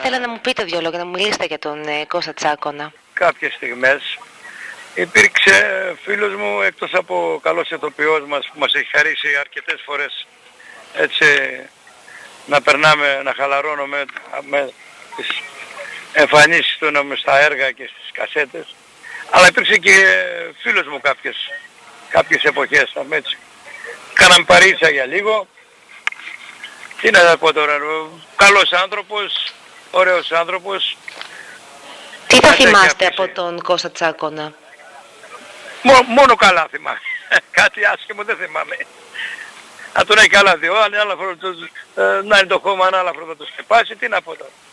ήθελα να μου πείτε δύο λόγια, να μου μιλήσετε για τον Κώστα Τσάκωνα. Κάποιες στιγμές υπήρξε φίλος μου, εκτός από καλός ηθοποιός μας που μας έχει χαρίσει αρκετές φορές έτσι να περνάμε, να χαλαρώνουμε με τις εμφανίσεις του στα έργα και στις κασέτες, αλλά υπήρξε και φίλος μου κάποιες εποχές, έτσι. Κάναμε παρείτσα για λίγο. Τι να πω τώρα, καλός άνθρωπος, ωραίος άνθρωπος. Τι θα θυμάστε από τον Κώστα Τσάκωνα? Μόνο καλά θυμάμαι. Κάτι άσχημο δεν θυμάμαι. Να τον έχει καλά δει, να είναι το χώμα, ένα άλλο θα το σκεπάσει, τι να πω τώρα.